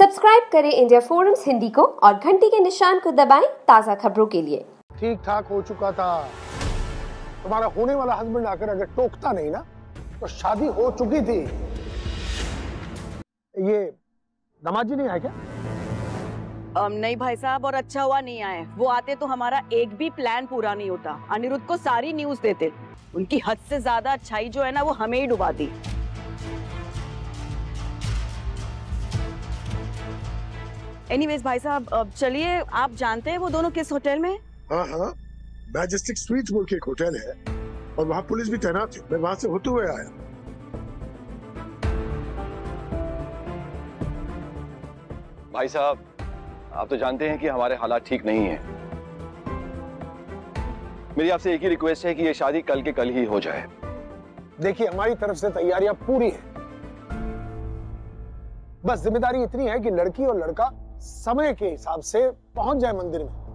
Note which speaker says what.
Speaker 1: Subscribe करें India forums Hindi को और घंटी के निशान को दबाएं ताज़ा खबरों के लिए।
Speaker 2: ठीक ठाक हो चुका था। तुम्हारा होने वाला हस्बैंड आकर अगर टोकता नहीं ना तो शादी हो चुकी थी। ये दामाद जी नहीं आए क्या?
Speaker 3: नहीं भाई साहब, और अच्छा हुआ नहीं आए। वो आते तो हमारा एक भी प्लान पूरा नहीं होता। अनिरुद्ध को सारी न्यूज़ देते। उनकी हद से ज्यादा अच्छाई जो है ना, वो हमें ही डुबा दी। एनीवेज भाई साहब, चलिए, आप जानते हैं वो दोनों किस होटल में?
Speaker 4: हाँ हाँ, मैजेस्टिक स्वीट्स बोल के एक होटल है और वहाँ पुलिस भी तैनात है। मैं वहाँ से होते हुए आया।
Speaker 5: भाई साहब, आप तो जानते हैं कि हमारे हालात ठीक नहीं हैं। मेरी आपसे एक ही रिक्वेस्ट है कि ये शादी कल के कल ही हो जाए।
Speaker 2: देखिए, हमारी तरफ से तैयारियां पूरी हैं। बस जिम्मेदारी इतनी है कि लड़की और लड़का समय के हिसाब से पहुंच जाए मंदिर में।